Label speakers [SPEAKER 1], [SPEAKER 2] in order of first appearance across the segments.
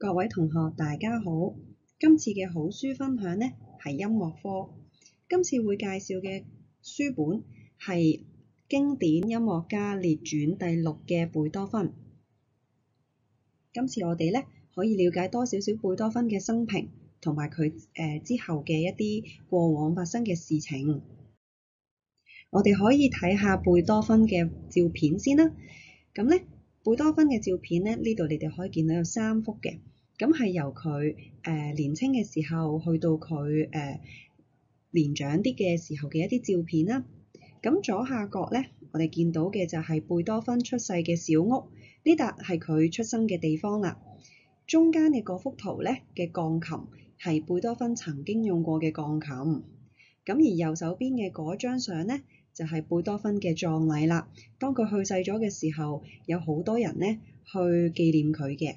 [SPEAKER 1] 各位同學，大家好。今次嘅好書分享呢係音樂科。今次會介紹嘅書本係《經典音樂家列傳》第6嘅貝多芬。今次我哋呢可以了解多少少貝多芬嘅生平，同埋佢之後嘅一啲過往發生嘅事情。我哋可以睇下貝多芬嘅照片先啦。咁呢，貝多芬嘅照片呢，呢度你哋可以見到有3幅嘅。咁係由佢年青嘅時候去到佢年長啲嘅時候嘅一啲照片啦。咁左下角呢，我哋見到嘅就係貝多芬出世嘅小屋，呢笪係佢出生嘅地方啦。中間嘅嗰幅圖呢嘅鋼琴係貝多芬曾經用過嘅鋼琴。咁而右手邊嘅嗰張相呢，就係貝多芬嘅葬禮啦。當佢去世咗嘅時候，有好多人呢去紀念佢嘅。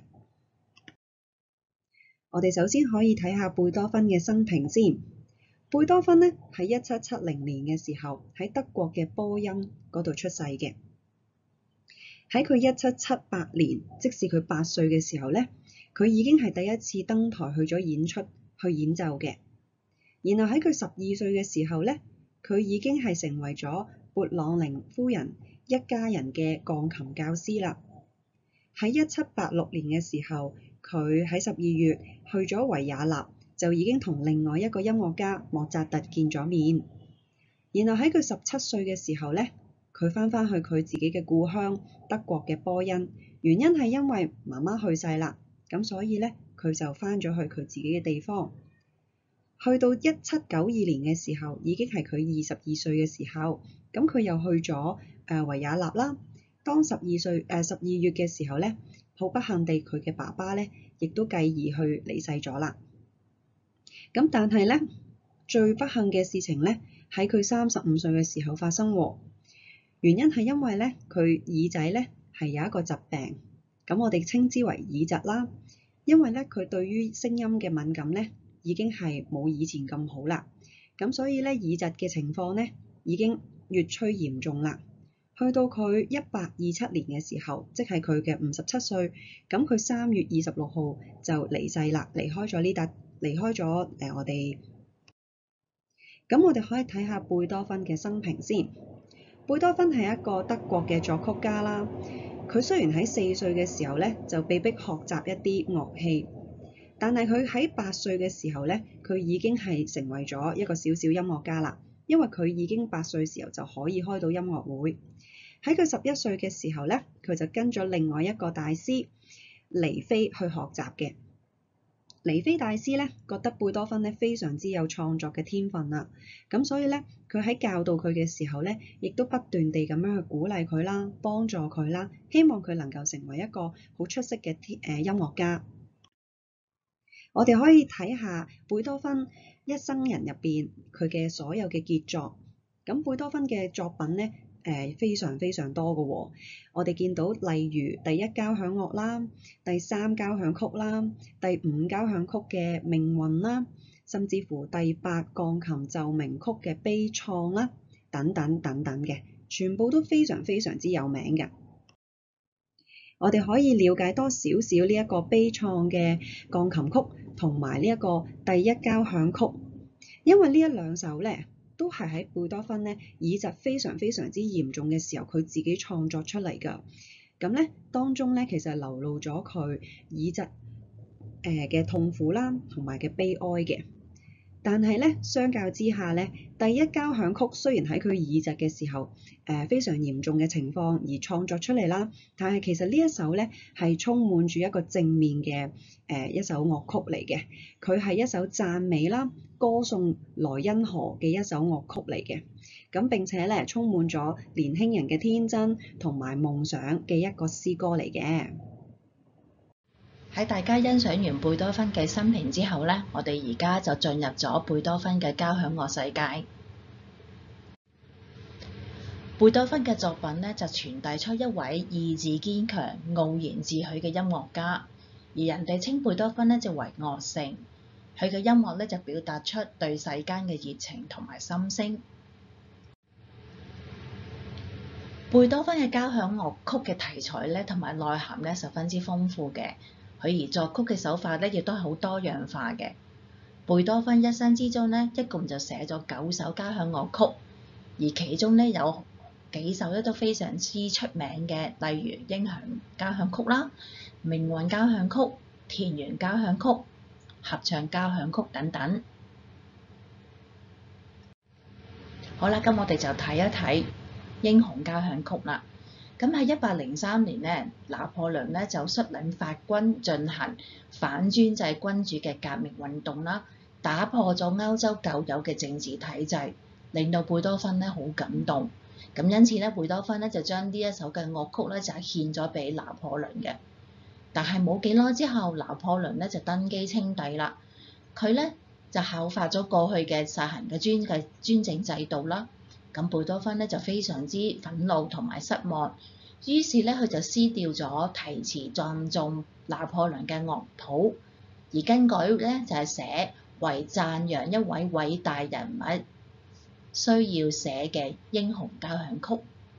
[SPEAKER 1] 我哋首先可以睇下貝多芬嘅生平先。貝多芬呢喺1770年嘅時候喺德國嘅波恩嗰度出世嘅。喺佢1778年，即是佢8歲嘅時候呢，佢已經係第一次登台去咗演出去演奏嘅。然後喺佢12歲嘅時候呢，佢已經係成為咗勃朗寧夫人一家人嘅鋼琴教師啦。喺1786年嘅時候，佢喺12月去咗維也納，就已經同另外一個音樂家莫扎特見咗面。然後喺佢17歲嘅時候呢，佢翻返去佢自己嘅故鄉德國嘅波恩，原因係因為媽媽去世啦，咁所以呢，佢就翻咗去佢自己嘅地方。去到1792年嘅時候，已經係佢22歲嘅時候，咁佢又去咗維也納啦。當12月嘅時候呢，好不幸地佢嘅爸爸呢亦都繼而去離世咗啦。咁但係呢，最不幸嘅事情呢喺佢35歲嘅時候發生喎。原因係因為呢，佢耳仔呢係有一個疾病，咁我哋稱之為耳疾啦。因為呢，佢對於聲音嘅敏感呢已經係冇以前咁好啦，咁所以呢，耳疾嘅情況呢已經越趨嚴重啦。去到佢1827年嘅時候，即係佢嘅57歲，咁佢3月26號就離世啦，離開咗我哋。咁我哋可以睇下貝多芬嘅生平先。貝多芬係一個德國嘅作曲家啦。佢雖然喺4歲嘅時候呢就被迫學習一啲樂器，但係佢喺8歲嘅時候呢，佢已經係成為咗一個小小音樂家啦。因為佢已經8歲時候就可以開到音樂會。喺佢11歲嘅時候呢，佢就跟咗另外一個大師尼菲去學習嘅。尼菲大師呢覺得貝多芬呢非常之有創作嘅天分啦，咁所以呢，佢喺教導佢嘅時候呢，亦都不斷地咁樣去鼓勵佢啦，幫助佢啦，希望佢能夠成為一個好出色嘅音樂家。我哋可以睇下貝多芬一生人入邊佢嘅所有嘅傑作。咁貝多芬嘅作品呢，非常非常多嘅喎。我哋見到例如第1交響樂啦、第3交響曲啦、第5交響曲嘅命運啦，甚至乎第8鋼琴奏鳴曲嘅悲愴啦，等等等等嘅，全部都非常非常之有名嘅。我哋可以了解多少少呢一個悲愴嘅鋼琴曲同埋呢一個第1交響曲，因為呢一兩首呢都係喺貝多芬呢耳疾非常非常之嚴重嘅時候佢自己創作出嚟㗎。咁呢當中呢其實流露咗佢耳疾嘅痛苦啦，同埋嘅悲哀嘅。但係呢，相較之下呢，第1交響曲雖然喺佢耳疾嘅時候非常嚴重嘅情況而創作出嚟啦，但係其實呢一首呢係充滿住一個正面嘅一首樂曲嚟嘅。佢係一首讚美啦、歌頌萊茵河嘅一首樂曲嚟嘅。咁並且呢，充滿咗年輕人嘅天真同埋夢想嘅一個詩歌嚟嘅。
[SPEAKER 2] 喺大家欣賞完貝多芬嘅生平之後呢，我哋而家就進入咗貝多芬嘅交響樂世界。貝多芬嘅作品呢，就傳遞出一位意志堅強、傲然自許嘅音樂家，而人哋稱貝多芬呢就為樂聖。佢嘅音樂呢就表達出對世間嘅熱情同埋心聲。貝多芬嘅交響樂曲嘅題材呢同埋內涵呢十分之豐富嘅。 佢而作曲嘅手法咧，亦都係好多樣化嘅。貝多芬一生之中咧，一共就寫咗9首交響樂曲，而其中咧有幾首咧都非常之出名嘅，例如英雄交響曲啦、命運交響曲、田園交響曲、合唱交響曲等等。好啦，咁我哋就睇一睇英雄交響曲啦。咁喺1803年咧，拿破崙咧就率領法軍進行反專制君主嘅革命運動啦，打破咗歐洲舊有嘅政治體制，令到貝多芬咧好感動。咁因此咧，貝多芬咧就將呢一首嘅樂曲咧就係獻咗俾拿破崙嘅。但係冇幾耐之後，拿破崙咧就登基稱帝啦。佢咧就效法咗過去嘅實行嘅專政制度啦。咁貝多芬咧就非常之憤怒同埋失望，於是咧佢就撕掉咗題詞讚頌拿破崙嘅樂譜，而更改咧就係寫為讚揚一位偉大人物需要寫嘅英雄交響曲。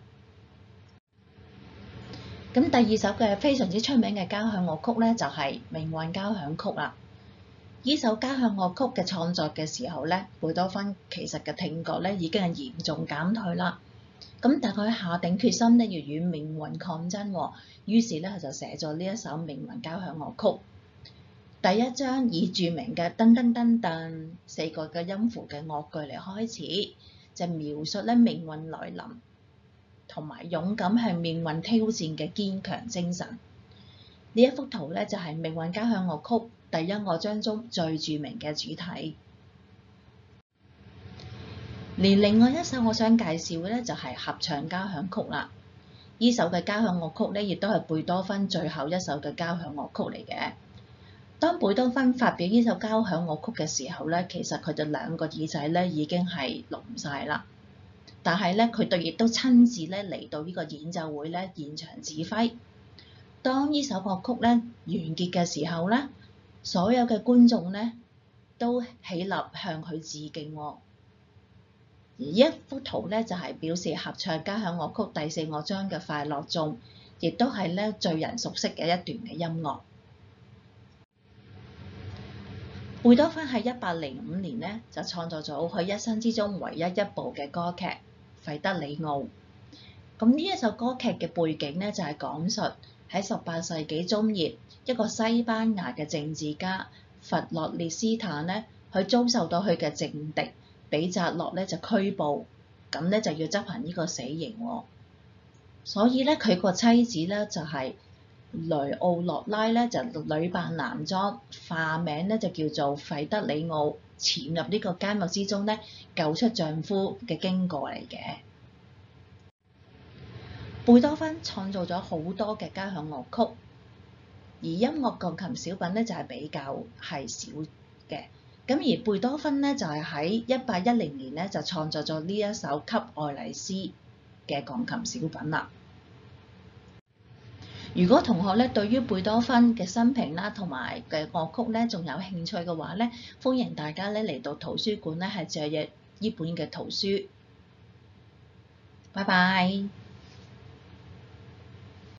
[SPEAKER 2] 咁第二首嘅非常之出名嘅交響樂曲咧就係命運交響曲啦。呢首交響樂曲嘅創作嘅時候咧，貝多芬其實嘅聽覺咧已經係嚴重減退啦。咁但佢下定決心咧要與命運抗爭喎，於是咧佢就寫咗呢一首命運交響樂曲。第一章以著名嘅噔噔噔噔4個嘅音符嘅樂句嚟開始，就描述咧命運來臨同埋勇敢向命運挑戰嘅堅強精神。呢一幅圖咧就係命運交響樂曲第1樂章中最著名嘅主題。而另外一首我想介紹嘅咧就係合唱交響曲啦。呢首嘅交響樂曲咧亦都係貝多芬最後一首嘅交響樂曲嚟嘅。當貝多芬發表呢首交響樂曲嘅時候咧，其實佢哋2個耳仔咧已經係聾晒啦。但係咧佢哋亦都親自咧嚟到呢個演奏會咧現場指揮。當呢首樂曲咧完結嘅時候咧，所有嘅觀眾咧都起立向佢致敬喎。而一幅圖咧就係表示合唱交響樂曲第4樂章嘅快樂頌，亦都係咧最人熟悉嘅一段嘅音樂。貝多芬喺1805年咧就創作咗佢一生之中唯一一部嘅歌劇《費德里奧》。咁呢一首歌劇嘅背景咧就係講述喺18世紀中葉，一個西班牙嘅政治家弗洛列斯坦咧，佢遭受到佢嘅政敵比扎洛咧就拘捕，咁咧就要執行呢個死刑喎。所以咧佢個妻子咧就係雷奧諾拉咧就女扮男裝，化名咧就叫做費德里奧，潛入呢個監獄之中咧救出丈夫嘅經過嚟嘅。貝多芬創造咗好多嘅交響樂曲，而音樂鋼琴小品咧就係比較係少嘅。咁而貝多芬咧就係喺1810年咧就創作咗呢一首給愛麗絲嘅鋼琴小品啦。如果同學咧對於貝多芬嘅生平啦同埋嘅樂曲咧仲有興趣嘅話咧，歡迎大家咧嚟到圖書館咧係借閱呢本嘅圖書。拜拜。